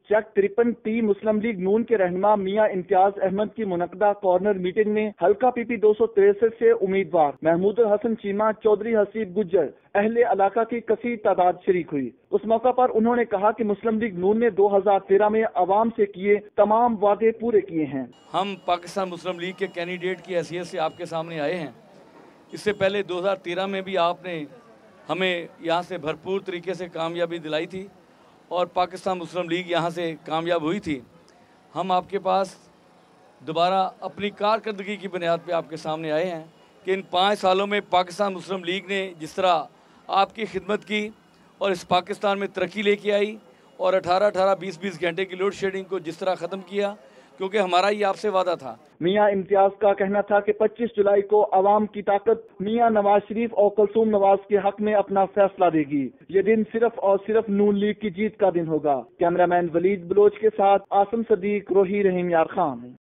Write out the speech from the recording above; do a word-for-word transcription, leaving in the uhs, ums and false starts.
چک ترپن پی مسلم لیگ نون کے رہنما میاں امتیاز احمد کی منعقدہ کارنر میٹنگ میں حلقہ پی پی دو سو تریسٹھ سے امیدوار محمود الحسن چیمہ، چودھری حسیب گجر، اہل علاقہ کی کثیر تعداد شریک ہوئی۔ اس موقع پر انہوں نے کہا کہ مسلم لیگ نون نے دو ہزار تیرہ میں عوام سے کیے تمام وعدے پورے کیے ہیں۔ ہم پاکستان مسلم لیگ کے کینڈیڈیٹ کی حیثیت سے آپ کے سامنے آئے ہیں۔ اس سے پہلے دو ہزار تیرہ میں بھی آپ نے ہمیں یہاں سے بھرپور طریقے سے کامیابی دلائی تھی اور پاکستان مسلم لیگ یہاں سے کامیاب ہوئی تھی۔ ہم آپ کے پاس دوبارہ اپنی کارکردگی کی بنیاد پہ آپ کے سامنے آئے ہیں کہ ان پانچ سالوں میں پاکستان مسلم لیگ نے جس طرح آپ کی خدمت کی اور اس پاکستان میں ترقی لے کے آئی اور اٹھارہ اٹھارہ بیس بیس گھنٹے کی لوڈ شیڈنگ کو جس طرح ختم کیا، کیونکہ ہمارا یہ آپ سے وعدہ تھا۔ میاں امتیاز کا کہنا تھا کہ پچیس جولائی کو عوام کی طاقت میاں نواز شریف اور کلثوم نواز کے حق میں اپنا فیصلہ دے گی۔ یہ دن صرف اور صرف نون لیگ کی جیت کا دن ہوگا۔ کیمرہ مین ولید بلوچ کے ساتھ آسم صدیق، روہی، رحیم یار خان۔